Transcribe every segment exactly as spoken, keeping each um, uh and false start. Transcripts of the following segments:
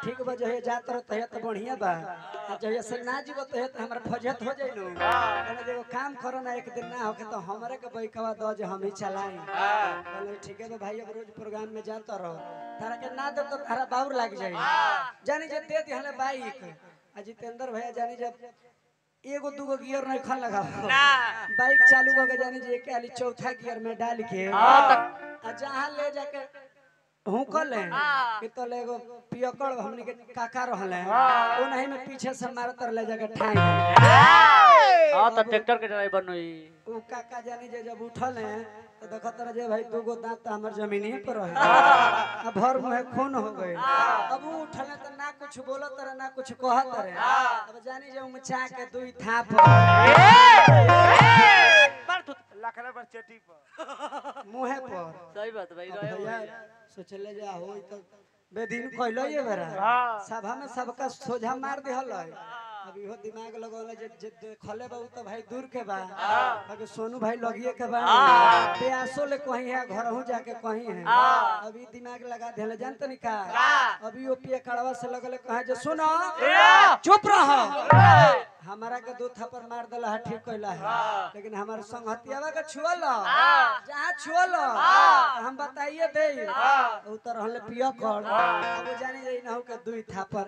ठीक बा जहे जात रह तहे त बढ़िया बा जहे से ना जीव तहे त हमरा फजहत हो जाइनु कहले जे काम करो ना एक दिन ना होके तो हमरे के बैकवा द जे हम ही चलाई कहले ठीक है भाई अब रोज प्रोग्राम में जात रहो तारा के ना दे तो तारा बाउर लाग जाई जानी जे दे दिहले बाइक आ जितेंद्र भैया जानी जब एगो दूगो गियर नहीं खन लगा बाइक चालू हो के जानी जे के आली चौथा गियर में डाल के आ जहां ले जाके हुकल है कि तो लेगो पियकड़ हमनी के काका रहले ओ नहीं में पीछे से मारत ले जाके ठाई हां त ट्रैक्टर के ड्राइवर नई ओ काका जानी जे जब उठल है तो देखत रह जे भाई दूगो दांत त हमर जमीन ही पर रहे आ भर मुंह खून हो गए अब उ उठल त ना कुछ बोलत रहे ना कुछ कहत रहे अब जानी जे मचा के दुई थाप पर तू लखला पर चटी पर मुंह पर सही बात भाई भैया सोचले जा होई त बेदीन कहलो ये बेरा सभा में सबका सोझा मार दिहल अब इहो दिमाग लगौले जे जे खले बा त भाई दूर के बा अगर सोनू भाई लगिए के बा प्यासो ले कहीं है घर हूं जाके कहीं है अभी दिमाग लगा देले जान तनी का अभी ओ पिए कड़वा से लगले कहे जे सुनो चुप रहो हमारा के दो थप्पड़ मार देला है ठीक कहला है लेकिन हमार संगहतियावा के छुअल जहां छुअल हम बताइए दे उतर हले पिया कर अब जानी जाई ना हो के दुई थप्पड़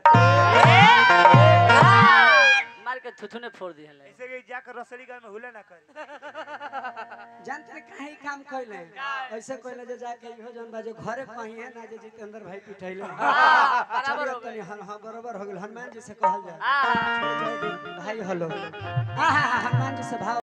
मार के थुथुने फोड़ दी हले ऐसे के जाकर रसड़ी गांव में हुले ना करे जानते काहे काम कइले ऐसे कइले जे जाके इहो जन बाजे घरे कहीं है ना जे जितेंद्र भाई पिटैले बराबर हो गई हां बराबर हो गेल हनुमान जी से कहल जाए भाई हेलो हां हां हनुमान जी से भाव